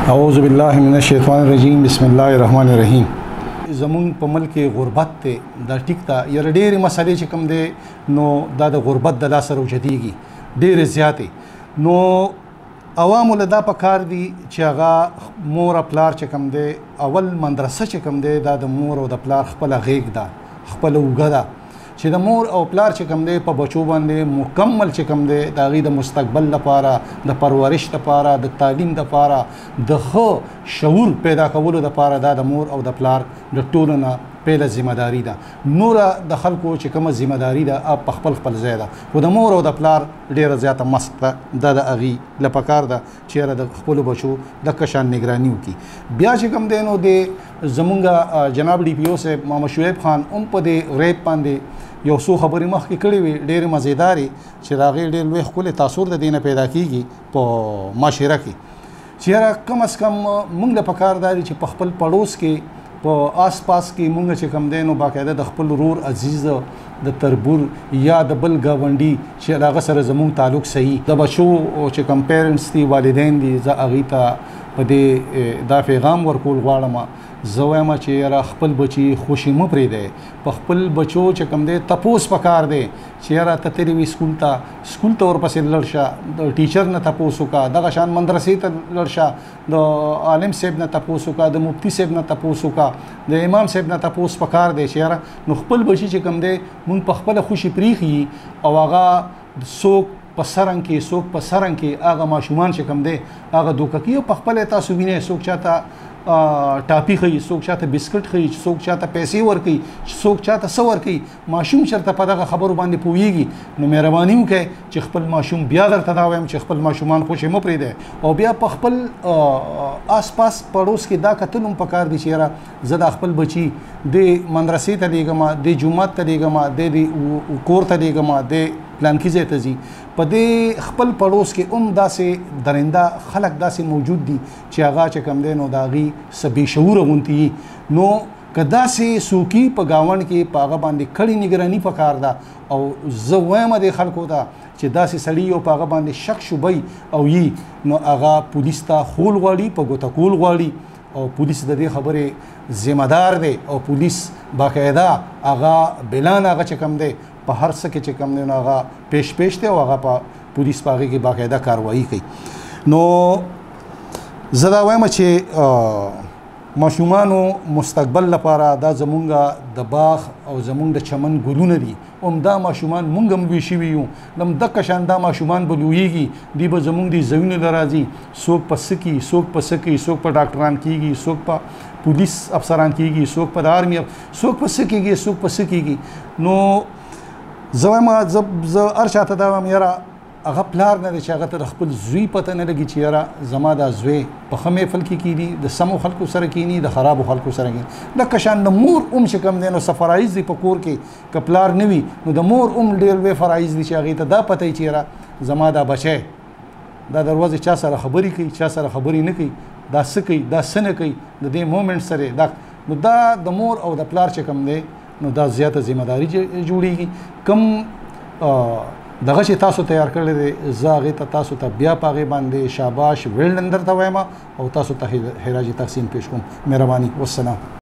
اعوذ باللہ من الشیطان الرجیم بسم الله الرحمن الرحیم. زمون په ملک غربت ته دا ټیک تا یره ډېرې مسلې چې کوم دی نو دا د غربت د لاسه راوچتېږي ډېرې زیاتې نو عوامو له دا پکار دي چې هغه مور پلار چې کوم دی اول مدرسه چې کوم دی دا د مور او د پلار خپله غیږ ده خپله اوږه ده چې د مور او پلار چې کوم دی په بچو باندې مکمل چې کوم دی د هغې د مستقبل لپاره د پرورش لپاره د تعلیم لپاره د ښه شعور پیدا کولو لپاره دا د مور او د پلار د ټولو نه پیله ذمهداري ده. نوره د خلکو چې کومه ذمهداري ده په خپل ځای ده خو د مور او د پلار ډېره زیاته مسک ده دا د هغې له پکار ده چې یاره د خپلو بچو دغه شان نګراني وکړي. بیا چې کوم دی نو د زمونږ جناب ډي پي او صاحب محمد شعیب خان هم په دې ریپ باندې یو څو خبرې مخکې کړې وې ډېرې مزیدارې چې د هغې ډېر لوی ښکلی تاثر د دې نه پیدا کېږي په معاشره کې چې یاره کم از کم موږ له پکار دا دي چې په خپل پړوس کې په آس پاس کې مونږ چې کوم دی نو باقاعده د خپل ورور عزیز د تربور یا د بل ګاونډي چې د هغه سره زموږ تعلق صحیح د بچو چې کوم پیرنټس دي والدین دي زه هغې ته په دې دا پیغام ورکول غواړم زه وایم چې یاره خپل بچي خوشي مه پرېږدئ په خپل بچو چې کوم دی تپوس پکار دی چې یاره ته تللی وي سکول ته ورپسې لاړ شه د ټیچر نه تپوس وکړه دغه شان مدرسې ته لاړ شه د عالم صاحب نه تپوس وکړه د مفتي صاحب نه تپوس وکړه د امام صاحب نه تپوس پکار دی چې یاره نو خپل بچي چې کوم دی مونږ په خپله خوشي پرېښي او هغه څوک په سرنګ کې څوک په سرنګ کې هغه ماشومان چې کوم دی هغه دوکه کوي او په خپله تاسو وینئ څوک چاته ټاپي ښیي څوک چاته بسکټ ښیي څوک چاته پیسې ورکوي څوک چاته څه ورکوي ماشوم چېرته په دغه خبرو باندې پوهېږي نو مهرباني وکړئ چې خپل ماشوم بیا درته دا وایم چې خپل ماشومان خوشې مه پرېږدئ او بیا په خپل آس پاس پړوس کې دا کتل هم پکار دي چې یاره زه دا خپل بچي د مدرسې ته لیږم د جومات ته لیږم د کور ته لیږم د پلانکي ځای ته ځي په دې خپل پړوس کې هم داسې درنده خلک داسې موجود دي چې هغه چې کوم دی نو د هغې څه بې شعوره غوندې نو که داسې څوکي په ګاونډ کې په هغه باندې کړې نګراني پکار ده او زه وایم دې خلکو ته چې داسې سړي او په هغه باندې شک شبهی او یي نو هغه پولیس ته خول غواړي په ګوته کول غواړي او پولیس د دې خبرې ذمہدار دی او پولیس باقاعده هغه بلان هغه چې کوم دی په هر څه کې چې کوم دی نو هغه پیش دی او هغه په پولیس په هغې کې باقاعده کاروایي کوي. نو زه دا وایم چې ماشومانو مستقبل لپاره دا زمونږ د باغ او زمونږ د چمن ګلونه دي همدا ماشومان مونږ هم لوی شوي یو نو دغه شان دا ماشومان به لویږي دوی به زمونږ د ځایونو له راځي څوک په څه کوي څوک په څه کوي څوک په ډاکټران کېږي څوک په پولیس افسران کېږي څوک په د آرمي څوک په څه کېږي څوک په څه کېږي نو زه وایم زه هر چاته دا وایم یاره هغه پلار نه دی چې هغه ته د خپل زوی پته نه لګي چې یاره زما دا زوی په ښه محفل کې کیني د سمو خلکو سره کیني د خرابو خلکو سره کیني لکه شان د مور چې کوم دی نو څه فرایض دي په کور کې که پلار نه وي نو د مور ډېر لوی فرایض دي چې هغې ته دا پته وي چې یاره زما دا بچی دا د ورځې چا سره خبرې کوي چا سره خبرې نه کوي دا څه کوي دا څه نه کوي د دې مومنټ سره دا نو دا د مور او د پلار چې کوم دی نو دا زیاته ذمهداري جوړېږي کوم دغه چې تاسو تیار کړی دی زه هغې ته تاسو ته بیا په هغې باندې شاباش ویل ډن درته وایم او تاسو ته خراج تحسین پیش کوم. مهرباني والسلام.